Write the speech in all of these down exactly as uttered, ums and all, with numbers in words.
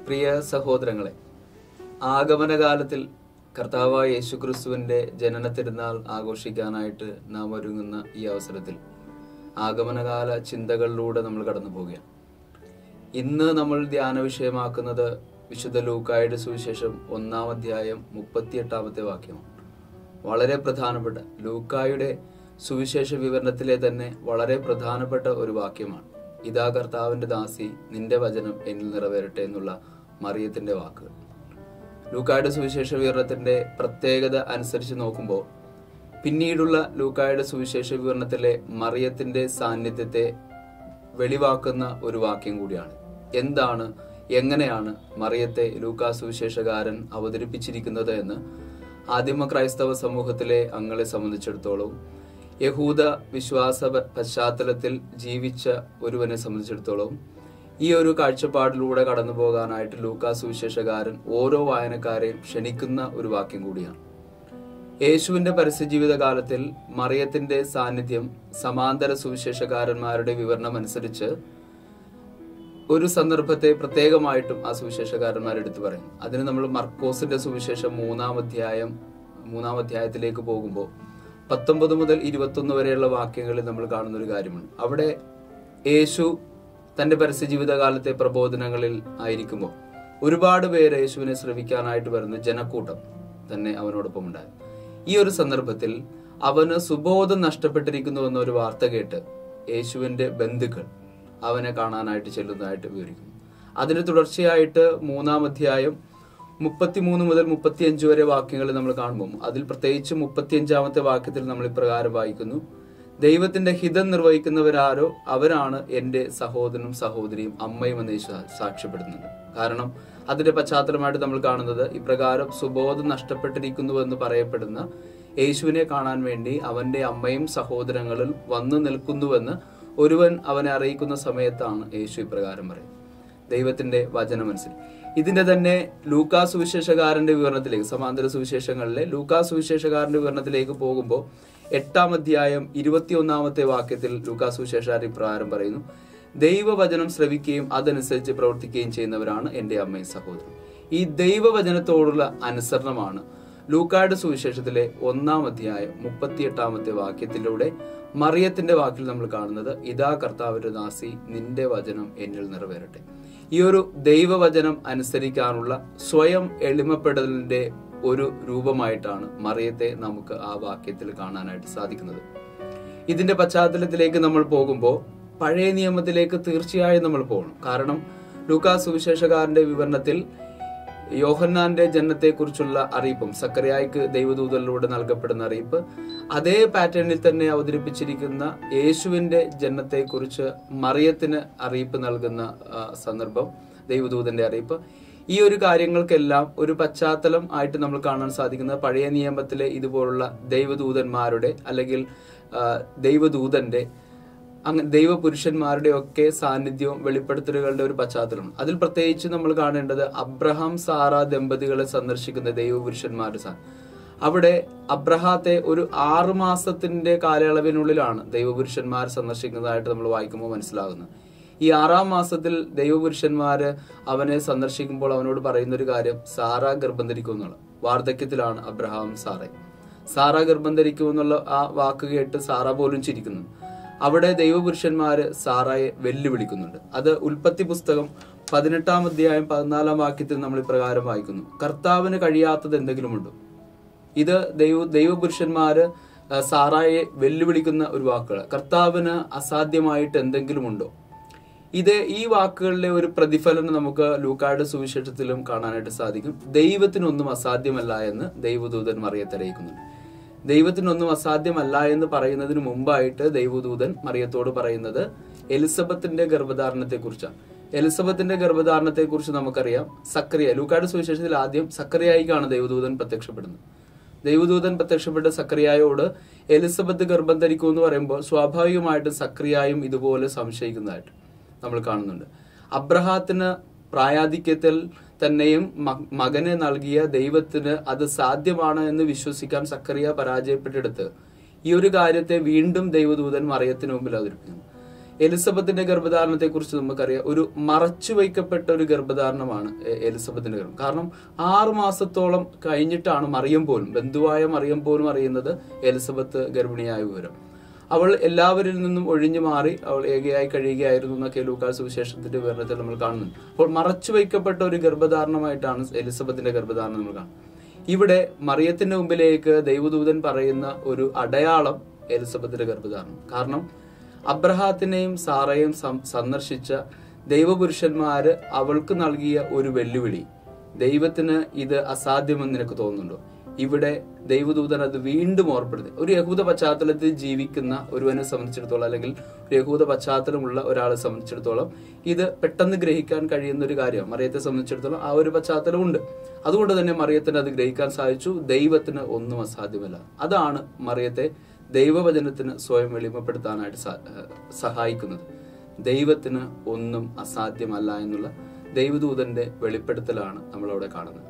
പ്രിയ സഹോദരങ്ങളെ, ആഗമനകാലത്തിൽ കർത്താവായ യേശുക്രിസ്തുവിന്റെ ജനന തിരുനാൾ ആഘോഷിക്കാനായിട്ട് നാം ഒരുങ്ങുന്ന ഈ അവസരത്തിൽ ആഗമനകാല ചിന്തകളിലൂടെ നമ്മൾ കടന്നു പോവുകയാണ്. ഇന്ന് നമ്മൾ ധ്യാന വിഷയമാക്കുന്നത് വിശുദ്ധ ലൂക്കായുടെ സുവിശേഷം ഒന്നാം അധ്യായം മുപ്പത്തിയെട്ടാമത്തെ വാക്യമാണ്. വളരെ പ്രധാനപ്പെട്ട ലൂക്കായുടെ സുവിശേഷ വിവരണത്തിലെ തന്നെ വളരെ പ്രധാനപ്പെട്ട ഒരു വാക്യമാണ്. ഇതാ കർത്താവിന്റെ ദാസി, നിന്റെ വചനം എന്നിൽ നിറവേറട്ടെ എന്നുള്ള മറിയത്തിന്റെ വാക്കുകൾ. ലൂക്കായുടെ സുവിശേഷ വിവരണത്തിന്റെ പ്രത്യേകത അനുസരിച്ച് നോക്കുമ്പോൾ പിന്നീടുള്ള ലൂക്കായുടെ സുവിശേഷ വിവരണത്തിലെ മറിയത്തിന്റെ സാന്നിധ്യത്തെ വെളിവാക്കുന്ന ഒരു വാക്യം കൂടിയാണ്. എന്താണ്, എങ്ങനെയാണ് മറിയത്തെ ലൂക്കാ സുവിശേഷകാരൻ അവതരിപ്പിച്ചിരിക്കുന്നത് എന്ന് ആദിമ ക്രൈസ്തവ സമൂഹത്തിലെ അംഗങ്ങളെ സംബന്ധിച്ചിടത്തോളം, യഹൂദ വിശ്വാസ പശ്ചാത്തലത്തിൽ ജീവിച്ച ഒരുവനെ സംബന്ധിച്ചിടത്തോളം ഈ ഒരു കാഴ്ചപ്പാടിലൂടെ കടന്നു പോകാനായിട്ട് ലൂക്കാ സുവിശേഷകാരൻ ഓരോ വായനക്കാരെയും ക്ഷണിക്കുന്ന ഒരു വാക്യം കൂടിയാണ്. യേശുവിന്റെ പരസ്യജീവിത കാലത്തിൽ മറിയത്തിന്റെ സാന്നിധ്യം സമാന്തര സുവിശേഷകാരന്മാരുടെ വിവരണം അനുസരിച്ച് ഒരു സന്ദർഭത്തെ പ്രത്യേകമായിട്ടും ആ സുവിശേഷകാരന്മാർ എടുത്തു പറയും. അതിന് നമ്മൾ മർക്കോസിന്റെ സുവിശേഷം മൂന്നാം അധ്യായം മൂന്നാം അധ്യായത്തിലേക്ക് പോകുമ്പോൾ പത്തൊമ്പത് മുതൽ ഇരുപത്തൊന്ന് വരെയുള്ള വാക്യങ്ങളിൽ നമ്മൾ കാണുന്ന ഒരു കാര്യമാണ്. അവിടെ യേശു തന്റെ പരസ്യജീവിതകാലത്തെ പ്രബോധനങ്ങളിൽ ആയിരിക്കുമ്പോൾ ഒരുപാട് പേര് യേശുവിനെ ശ്രവിക്കാനായിട്ട് വരുന്ന ജനക്കൂട്ടം തന്നെ അവനോടൊപ്പം ഉണ്ടായി. ഈ ഒരു സന്ദർഭത്തിൽ അവന് സുബോധം നഷ്ടപ്പെട്ടിരിക്കുന്നു എന്ന ഒരു വാർത്ത കേട്ട് യേശുവിന്റെ ബന്ധുക്കൾ അവനെ കാണാനായിട്ട് ചെല്ലുന്നതായിട്ട് വിവരിക്കുന്നു. അതിന് തുടർച്ചയായിട്ട് മൂന്നാം അധ്യായം മുപ്പത്തിമൂന്ന് മുതൽ മുപ്പത്തിയഞ്ച് വരെ വാക്യങ്ങൾ നമ്മൾ കാണുമ്പോൾ അതിൽ പ്രത്യേകിച്ച് മുപ്പത്തിയഞ്ചാമത്തെ വാക്യത്തിൽ നമ്മൾ ഇപ്രകാരം വായിക്കുന്നു: ദൈവത്തിന്റെ ഹിതം നിർവഹിക്കുന്നവരാരോ അവരാണ് എന്റെ സഹോദരനും സഹോദരിയും അമ്മയും എന്ന് സാക്ഷ്യപ്പെടുന്നുണ്ട്. കാരണം അതിന്റെ പശ്ചാത്തലമായിട്ട് നമ്മൾ കാണുന്നത് ഇപ്രകാരം സുബോധം നഷ്ടപ്പെട്ടിരിക്കുന്നുവെന്ന് പറയപ്പെടുന്ന യേശുവിനെ കാണാൻ വേണ്ടി അവന്റെ അമ്മയും സഹോദരങ്ങളിൽ വന്നു നിൽക്കുന്നുവെന്ന് ഒരുവൻ അവനെ അറിയിക്കുന്ന സമയത്താണ് യേശു ഇപ്രകാരം പറയുന്നത്. ദൈവത്തിന്റെ വചനമനുസരിച്ച് ഇതിന്റെ തന്നെ ലൂക്കാ സുവിശേഷകാരന്റെ വിവരണത്തിലേക്ക്, സമാന്തര സുവിശേഷങ്ങളിലെ ലൂക്കാ സുവിശേഷകാരന്റെ വിവരണത്തിലേക്ക് പോകുമ്പോൾ എട്ടാം അധ്യായം ഇരുപത്തിയൊന്നാമത്തെ വാക്യത്തിൽ ലൂക്കാ സുവിശേഷകാരൻ ഇപ്രകാരം പറയുന്നു: ദൈവവചനം ശ്രവിക്കുകയും അതനുസരിച്ച് പ്രവർത്തിക്കുകയും ചെയ്യുന്നവരാണ് എന്റെ അമ്മയും സഹോദരൻ. ഈ ദൈവവചനത്തോടുള്ള അനുസരണമാണ് ലൂക്കായുടെ സുവിശേഷത്തിലെ ഒന്നാം അധ്യായം മുപ്പത്തിയെട്ടാമത്തെ വാക്യത്തിലൂടെ മറിയത്തിന്റെ വാക്കിൽ നമ്മൾ കാണുന്നത്. ഇതാ കർത്താവിന്റെ ദാസി, നിന്റെ വചനം എന്നിൽ നിറവേറട്ടെ. ഈ ഒരു ദൈവവചനം അനുസരിക്കാനുള്ള സ്വയം എളിമപ്പെടലിന്റെ ഒരു രൂപമായിട്ടാണ് മറിയത്തെ നമുക്ക് ആ വാക്യത്തിൽ കാണാനായിട്ട് സാധിക്കുന്നത്. ഇതിന്റെ പശ്ചാത്തലത്തിലേക്ക് നമ്മൾ പോകുമ്പോൾ പഴയ നിയമത്തിലേക്ക് തീർച്ചയായും നമ്മൾ പോകണം. കാരണം ലൂക്കാ സുവിശേഷകാരന്റെ വിവരണത്തിൽ യോഹന്നാന്റെ ജനനത്തെക്കുറിച്ചുള്ള അറിയിപ്പും സക്കറിയായ്ക്ക് ദൈവദൂതനിലൂടെ നൽകപ്പെടുന്ന അറിയിപ്പ് അതേ പാറ്റേണിൽ തന്നെ അവതരിപ്പിച്ചിരിക്കുന്ന യേശുവിന്റെ ജനനത്തെക്കുറിച്ച് മറിയത്തിന് അറിയിപ്പ് നൽകുന്ന സന്ദർഭം, ദൈവദൂതന്റെ അറിയിപ്പ്. ഈ ഒരു കാര്യങ്ങൾക്കെല്ലാം ഒരു പശ്ചാത്തലം ആയിട്ട് നമ്മൾ കാണാൻ സാധിക്കുന്നത് പഴയ നിയമത്തിലെ ഇതുപോലുള്ള ദൈവദൂതന്മാരുടെ അല്ലെങ്കിൽ ദൈവദൂതന്റെ അങ്ങനെ ദൈവപുരുഷന്മാരുടെ ഒക്കെ സാന്നിധ്യവും വെളിപ്പെടുത്തലുകളുടെ ഒരു പശ്ചാത്തലമാണ്. അതിൽ പ്രത്യേകിച്ച് നമ്മൾ കാണേണ്ടത് അബ്രഹാം സാറ ദമ്പതികളെ സന്ദർശിക്കുന്ന ദൈവപുരുഷന്മാരുടെ സാ അവിടെ അബ്രഹാത്തെ ഒരു ആറു മാസത്തിന്റെ കാലയളവിനുള്ളിലാണ് ദൈവപുരുഷന്മാർ സന്ദർശിക്കുന്നതായിട്ട് നമ്മൾ വായിക്കുമ്പോൾ മനസ്സിലാകുന്നത്. ഈ ആറാം മാസത്തിൽ ദൈവപുരുഷന്മാര് അവനെ സന്ദർശിക്കുമ്പോൾ അവനോട് പറയുന്ന ഒരു കാര്യം, സാറ ഗർഭം ധരിക്കുമെന്നുള്ള വാർദ്ധക്യത്തിലാണ് അബ്രഹാം സാറ സാറ ഗർഭം ധരിക്കുമെന്നുള്ള ആ വാക്ക് കേട്ട് സാറ പോലും ചിരിക്കുന്നു. അവിടെ ദൈവപുരുഷന്മാര് സാറായെ വെല്ലുവിളിക്കുന്നുണ്ട്. അത് ഉൽപ്പത്തി പുസ്തകം പതിനെട്ടാം അധ്യായം പതിനാലാം വാക്യത്തിൽ നമ്മൾ ഇപ്രകാരം വായിക്കുന്നു: കർത്താവിന് കഴിയാത്തത് എന്തെങ്കിലും ഉണ്ടോ? ഇത് ദൈവ ദൈവപുരുഷന്മാര് സാറായെ വെല്ലുവിളിക്കുന്ന ഒരു വാക്കുകൾ. കർത്താവിന് അസാധ്യമായിട്ട് എന്തെങ്കിലും ഉണ്ടോ? ഇത് ഈ വാക്കുകളിലെ ഒരു പ്രതിഫലനം നമുക്ക് ലൂക്കായുടെ സുവിശേഷത്തിലും കാണാനായിട്ട് സാധിക്കും. ദൈവത്തിനൊന്നും അസാധ്യമല്ല എന്ന് ദൈവദൂതൻ മറിയത്തെ അറിയിക്കുന്നുണ്ട്. ദൈവത്തിനൊന്നും അസാധ്യമല്ല എന്ന് പറയുന്നതിന് മുമ്പായിട്ട് ദൈവദൂതൻ മറിയത്തോട് പറയുന്നത് എലിസബത്തിന്റെ ഗർഭധാരണത്തെ കുറിച്ചാണ്. എലിസബത്തിന്റെ ഗർഭധാരണത്തെ കുറിച്ച് നമുക്കറിയാം. സക്കറിയ ലൂക്കായുടെ സുവിശേഷത്തിൽ ആദ്യം സക്കറിയായിക്കാണ് ദൈവദൂതൻ പ്രത്യക്ഷപ്പെടുന്നത്. ദൈവദൂതൻ പ്രത്യക്ഷപ്പെട്ട സക്കറിയായോട് എലിസബത്ത് ഗർഭം ധരിക്കും എന്ന് പറയുമ്പോൾ സ്വാഭാവികമായിട്ടും സക്കറിയായും ഇതുപോലെ സംശയിക്കുന്നതായിട്ട് നമ്മൾ കാണുന്നുണ്ട്. അബ്രഹാത്തിന് പ്രായാധിക്യത്തിൽ തന്നെയും മകനെ നൽകിയ ദൈവത്തിന് അത് സാധ്യമാണ് എന്ന് വിശ്വസിക്കാൻ സക്കറിയ പരാജയപ്പെട്ടെടുത്ത് ഈ ഒരു കാര്യത്തെ വീണ്ടും ദൈവദൂതൻ മറിയത്തിന് മുമ്പിൽ അവതരിപ്പിക്കുന്നു. എലിസബത്തിന്റെ ഗർഭധാരണത്തെ കുറിച്ച് നമുക്കറിയാം. ഒരു മറച്ചു വയ്ക്കപ്പെട്ട ഒരു ഗർഭധാരണമാണ് എലിസബത്തിന്റെ ഗർഭം. കാരണം ആറു മാസത്തോളം കഴിഞ്ഞിട്ടാണ് മറിയം പോലും, ബന്ധുവായ മറിയം പോലും അറിയുന്നത് എലിസബത്ത് ഗർഭിണിയായ വിവരം. അവൾ എല്ലാവരിൽ നിന്നും ഒഴിഞ്ഞു മാറി അവൾ ഏകയായി കഴിയുകയായിരുന്നു എന്നൊക്കെ ലൂക്കാ സുവിശേഷത്തിന്റെ വിവരണത്തിൽ നമ്മൾ കാണുന്നുണ്ട്. അപ്പോൾ മറച്ചു വയ്ക്കപ്പെട്ട ഒരു ഗർഭധാരണമായിട്ടാണ് എലിസബത്തിന്റെ ഗർഭധാരണം നമ്മൾ കാണുന്നത്. ഇവിടെ മറിയത്തിന്റെ മുമ്പിലേക്ക് ദൈവദൂതൻ പറയുന്ന ഒരു അടയാളം എലിസബത്തിന്റെ ഗർഭധാരണം. കാരണം അബ്രഹാത്തിനെയും സാറയും സന്ദർശിച്ച ദൈവപുരുഷന്മാര് അവൾക്ക് നൽകിയ ഒരു വെല്ലുവിളി, ദൈവത്തിന് ഇത് അസാധ്യമെന്ന് നിനക്ക് തോന്നുന്നുണ്ടോ? ഇവിടെ ദൈവദൂതൻ അത് വീണ്ടും ഓർപ്പെടുത്തി. ഒരു യഹൂദ പശ്ചാത്തലത്തിൽ ജീവിക്കുന്ന ഒരുവനെ സംബന്ധിച്ചിടത്തോളം, അല്ലെങ്കിൽ ഒരു യഹൂദ പശ്ചാത്തലമുള്ള ഒരാളെ സംബന്ധിച്ചിടത്തോളം ഇത് പെട്ടെന്ന് ഗ്രഹിക്കാൻ കഴിയുന്ന ഒരു കാര്യമാണ്. മറിയത്തെ സംബന്ധിച്ചിടത്തോളം ആ ഒരു പശ്ചാത്തലം ഉണ്ട്. അതുകൊണ്ട് തന്നെ മറിയത്തിന് അത് ഗ്രഹിക്കാൻ സാധിച്ചു. ദൈവത്തിന് ഒന്നും അസാധ്യമല്ല. അതാണ് മറിയത്തെ ദൈവവചനത്തിന് സ്വയം എളിമപ്പെടുത്താനായിട്ട് സഹായിക്കുന്നത്. ദൈവത്തിന് ഒന്നും അസാധ്യമല്ല എന്നുള്ള ദൈവദൂതന്റെ വെളിപ്പെടുത്തലാണ് നമ്മളവിടെ കാണുന്നത്.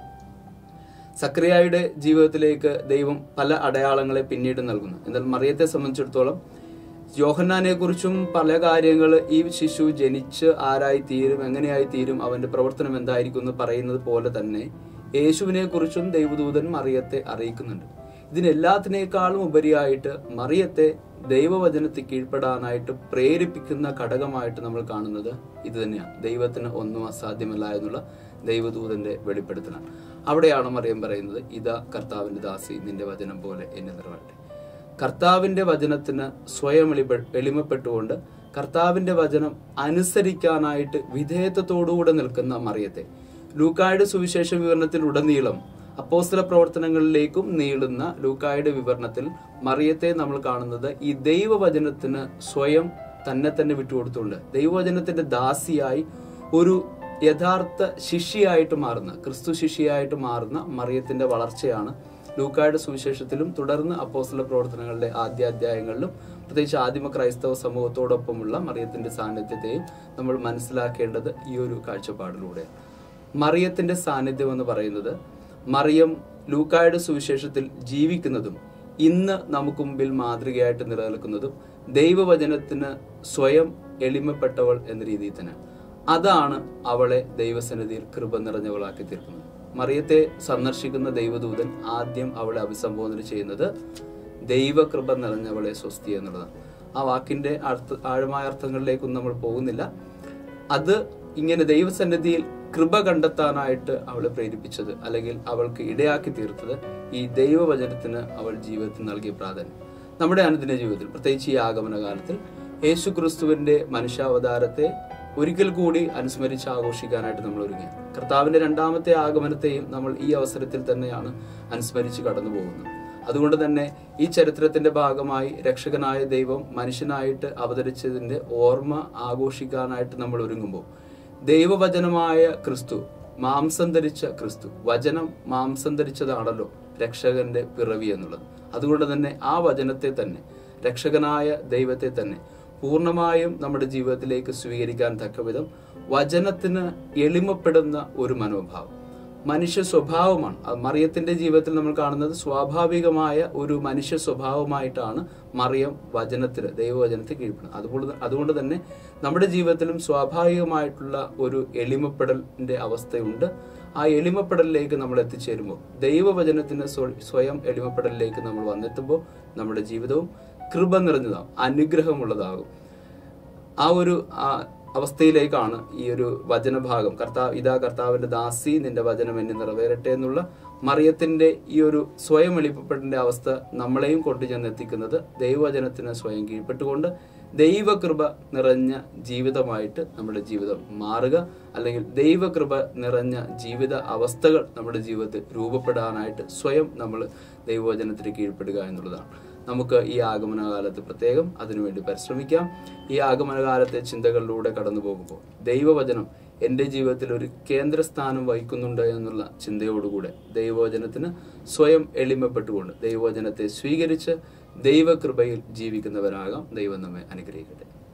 സക്രിയായുടെ ജീവിതത്തിലേക്ക് ദൈവം പല അടയാളങ്ങളെ പിന്നീട് നൽകുന്നു. എന്നാൽ മറിയത്തെ സംബന്ധിച്ചിടത്തോളം യോഹന്നാനെ കുറിച്ചും പല കാര്യങ്ങൾ, ഈ ശിശു ജനിച്ച് ആരായി തീരും, എങ്ങനെയായി തീരും, അവന്റെ പ്രവർത്തനം എന്തായിരിക്കും എന്ന് പറയുന്നത് പോലെ തന്നെ യേശുവിനെ കുറിച്ചും ദൈവദൂതൻ മറിയത്തെ അറിയിക്കുന്നുണ്ട്. ഇതിനെല്ലാത്തിനേക്കാളും ഉപരിയായിട്ട് മറിയത്തെ ദൈവവചനത്തിൽ കീഴ്പ്പെടാനായിട്ട് പ്രേരിപ്പിക്കുന്ന ഘടകമായിട്ട് നമ്മൾ കാണുന്നത് ഇത് തന്നെയാണ്. ദൈവത്തിന് ഒന്നും അസാധ്യമല്ല എന്നുള്ള ദൈവദൂതന്റെ വെളിപ്പെടുത്തലാണ്. അവിടെയാണ് മറിയം പറയുന്നത്, ഇതാ കർത്താവിന്റെ ദാസി, നിന്റെ വചനം പോലെ എന്നെ നിറവേറട്ടെ. കർത്താവിന്റെ വചനത്തിന് സ്വയം എളിമ എളിമപ്പെട്ടുകൊണ്ട് കർത്താവിന്റെ വചനം അനുസരിക്കാനായിട്ട് വിധേയത്വത്തോടുകൂടെ നിൽക്കുന്ന മറിയത്തെ ലൂക്കായുടെ സുവിശേഷ വിവരണത്തിൽ ഉടനീളം അപ്പോസ്തല പ്രവർത്തനങ്ങളിലേക്കും നീളുന്ന ലൂക്കായുടെ വിവരണത്തിൽ മറിയത്തെ നമ്മൾ കാണുന്നത് ഈ ദൈവവചനത്തിന് സ്വയം തന്നെ തന്നെ വിട്ടുകൊടുത്തുകൊണ്ട് ദൈവവചനത്തിന്റെ ദാസിയായി ഒരു യഥാർത്ഥ ശിഷ്യയായിട്ട് മാറുന്ന, ക്രിസ്തു ശിഷ്യയായിട്ട് മാറുന്ന മറിയത്തിന്റെ വളർച്ചയാണ് ലൂക്കായുടെ സുവിശേഷത്തിലും തുടർന്ന് അപ്പോസ്തല പ്രവർത്തനങ്ങളുടെ ആദ്യ അധ്യായങ്ങളിലും പ്രത്യേകിച്ച് ആദിമ ക്രൈസ്തവ സമൂഹത്തോടൊപ്പമുള്ള മറിയത്തിന്റെ സാന്നിധ്യത്തെയും നമ്മൾ മനസ്സിലാക്കേണ്ടത് ഈ ഒരു കാഴ്ചപ്പാടിലൂടെ. മറിയത്തിന്റെ സാന്നിധ്യം എന്ന് പറയുന്നത്, മറിയം ലൂക്കായുടെ സുവിശേഷത്തിൽ ജീവിക്കുന്നതും ഇന്ന് നമുക്ക് മുമ്പിൽ മാതൃകയായിട്ട് നിലനിൽക്കുന്നതും ദൈവവചനത്തിന് സ്വയം എളിമപ്പെട്ടവൾ എന്ന രീതിയിൽ തന്നെ. അതാണ് അവളെ ദൈവസന്നിധിയിൽ കൃപ നിറഞ്ഞവളാക്കി തീർക്കുന്നത്. മറിയത്തെ സന്ദർശിക്കുന്ന ദൈവദൂതൻ ആദ്യം അവളെ അഭിസംബോധന ചെയ്യുന്നത് ദൈവകൃപ നിറഞ്ഞവളെ സ്വസ്തി എന്നുള്ളതാണ്. ആ വാക്കിന്റെ അർത്ഥ ആഴമായ അർത്ഥങ്ങളിലേക്കൊന്നും നമ്മൾ പോകുന്നില്ല. അത് ഇങ്ങനെ ദൈവസന്നിധിയിൽ കൃപ കണ്ടെത്താനായിട്ട് അവളെ പ്രേരിപ്പിച്ചത്, അല്ലെങ്കിൽ അവൾക്ക് ഇടയാക്കി തീർത്തത് ഈ ദൈവവചനത്തിന് അവൾ ജീവിതത്തിൽ നൽകിയ പ്രാധാന്യം. നമ്മുടെ അനുദിന ജീവിതത്തിൽ, പ്രത്യേകിച്ച് ഈ ആഗമന കാലത്തിൽ യേശു ക്രിസ്തുവിന്റെ മനുഷ്യാവതാരത്തെ ഒരിക്കൽ കൂടി അനുസ്മരിച്ച് ആഘോഷിക്കാനായിട്ട് നമ്മൾ ഒരുങ്ങി. കർത്താവിന്റെ രണ്ടാമത്തെ ആഗമനത്തെയും നമ്മൾ ഈ അവസരത്തിൽ തന്നെയാണ് അനുസ്മരിച്ച് കടന്നു പോകുന്നത്. അതുകൊണ്ട് തന്നെ ഈ ചരിത്രത്തിന്റെ ഭാഗമായി രക്ഷകനായ ദൈവം മനുഷ്യനായിട്ട് അവതരിച്ചതിന്റെ ഓർമ്മ ആഘോഷിക്കാനായിട്ട് നമ്മൾ ഒരുങ്ങുമ്പോൾ ദൈവവചനമായ ക്രിസ്തു, മാംസം ധരിച്ച ക്രിസ്തു, വചനം മാംസം ധരിച്ചതാണല്ലോ രക്ഷകന്റെ പിറവി എന്നുള്ളത്. അതുകൊണ്ട് തന്നെ ആ വചനത്തെ തന്നെ, രക്ഷകനായ ദൈവത്തെ തന്നെ പൂർണ്ണമായും നമ്മുടെ ജീവിതത്തിലേക്ക് സ്വീകരിക്കാൻ തക്കവിധം വചനത്തിന് എളിമപ്പെടുന്ന ഒരു മനോഭാവം മനുഷ്യ സ്വഭാവമാണ്. മറിയത്തിന്റെ ജീവിതത്തിൽ നമ്മൾ കാണുന്നത് സ്വാഭാവികമായ ഒരു മനുഷ്യ സ്വഭാവമായിട്ടാണ് മറിയം വചനത്തിന്, ദൈവവചനത്തിൽ കീഴ്പ്പെടുന്നത്. അതുകൊണ്ട് അതുകൊണ്ട് തന്നെ നമ്മുടെ ജീവിതത്തിലും സ്വാഭാവികമായിട്ടുള്ള ഒരു എളിമപ്പെടലിന്റെ അവസ്ഥയുണ്ട്. ആ എളിമപ്പെടലിലേക്ക് നമ്മൾ എത്തിച്ചേരുമ്പോൾ, ദൈവവചനത്തിന് സ്വയം എളിമപ്പെടലിലേക്ക് നമ്മൾ വന്നെത്തുമ്പോൾ നമ്മുടെ ജീവിതവും കൃപ നിറഞ്ഞതാകും, അനുഗ്രഹമുള്ളതാകും. ആ ഒരു അവസ്ഥയിലേക്കാണ് ഈ ഒരു വചനഭാഗം, കർത്താവ് ഇതാ കർത്താവിന്റെ ദാസി, നിന്റെ വചനം എന്നെ നിറവേറട്ടെ എന്നുള്ള മറിയത്തിന്റെ ഈ ഒരു സ്വയം എളിമപ്പെടലിന്റെ അവസ്ഥ നമ്മളെയും കൊണ്ടു ചെന്നെത്തിക്കുന്നത് ദൈവവചനത്തിന് സ്വയം കീഴ്പ്പെട്ടുകൊണ്ട് ദൈവകൃപ നിറഞ്ഞ ജീവിതമായിട്ട് നമ്മുടെ ജീവിതം മാറുക, അല്ലെങ്കിൽ ദൈവകൃപ നിറഞ്ഞ ജീവിത അവസ്ഥകൾ നമ്മുടെ ജീവിതത്തിൽ രൂപപ്പെടാനായിട്ട് സ്വയം നമ്മൾ ദൈവവചനത്തിന് കീഴ്പ്പെടുക എന്നുള്ളതാണ്. നമുക്ക് ഈ ആഗമനകാലത്ത് പ്രത്യേകം അതിനുവേണ്ടി പരിശ്രമിക്കാം. ഈ ആഗമനകാലത്തെ ചിന്തകളിലൂടെ കടന്നു പോകുമ്പോൾ ദൈവവചനം എൻ്റെ ജീവിതത്തിൽ ഒരു കേന്ദ്രസ്ഥാനം വഹിക്കുന്നുണ്ട് എന്നുള്ള ചിന്തയോടുകൂടെ ദൈവവചനത്തിന് സ്വയം എളിമപ്പെട്ടുകൊണ്ട് ദൈവവചനത്തെ സ്വീകരിച്ച് ദൈവകൃപയിൽ ജീവിക്കുന്നവരാകാം. ദൈവം നമ്മെ അനുഗ്രഹിക്കട്ടെ.